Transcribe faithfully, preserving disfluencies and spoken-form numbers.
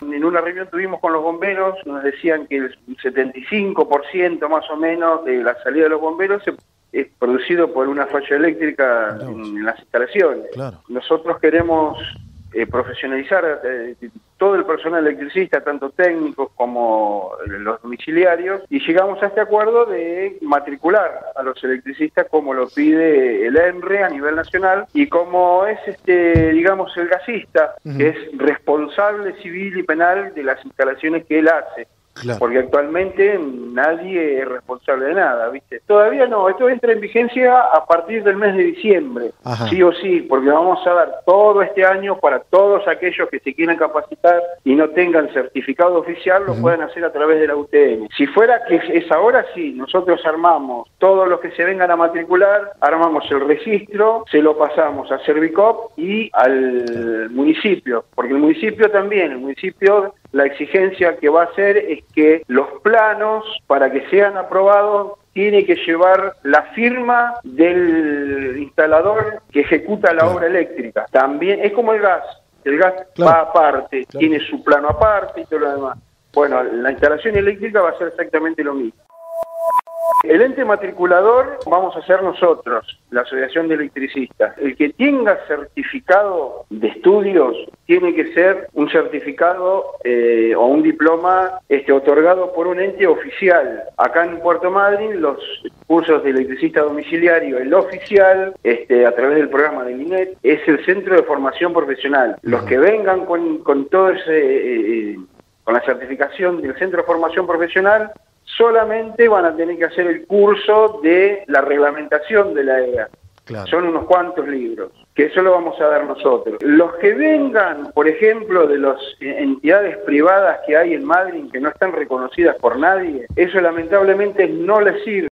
en una reunión tuvimos con los bomberos, nos decían que el setenta y cinco por ciento más o menos de la salida de los bomberos se, es producido por una falla eléctrica en, en las instalaciones. Claro. Nosotros queremos eh, profesionalizar eh, todo el personal electricista, tanto técnicos como los domiciliarios, y llegamos a este acuerdo de matricular a los electricistas como lo pide el ENRE a nivel nacional, y como es, este digamos, el gasista, uh-huh. que es responsable civil y penal de las instalaciones que él hace. Claro. Porque actualmente nadie es responsable de nada, ¿viste? Todavía no, esto entra en vigencia a partir del mes de diciembre, Ajá. sí o sí, porque vamos a dar todo este año para todos aquellos que se quieran capacitar y no tengan certificado oficial, lo uh-huh. puedan hacer a través de la U T M. Si fuera que es ahora, sí, nosotros armamos todos los que se vengan a matricular, armamos el registro, se lo pasamos a Servicop y al municipio, porque el municipio también, el municipio... La exigencia que va a hacer es que los planos, para que sean aprobados, tiene que llevar la firma del instalador que ejecuta la claro. obra eléctrica. También es como el gas, el gas claro. va aparte, claro. tiene su plano aparte y todo lo demás. Bueno, la instalación eléctrica va a ser exactamente lo mismo. El ente matriculador vamos a ser nosotros, la Asociación de Electricistas. El que tenga certificado de estudios tiene que ser un certificado eh, o un diploma este, otorgado por un ente oficial. Acá en Puerto Madryn, los cursos de electricista domiciliario, el oficial, este, a través del programa del I N E T, es el Centro de Formación Profesional. Los que vengan con, con todo ese, eh, con la certificación del Centro de Formación Profesional, solamente van a tener que hacer el curso de la reglamentación de la E A. Claro. Son unos cuantos libros, que eso lo vamos a dar nosotros. Los que vengan, por ejemplo, de las entidades privadas que hay en Madryn, que no están reconocidas por nadie, eso lamentablemente no les sirve.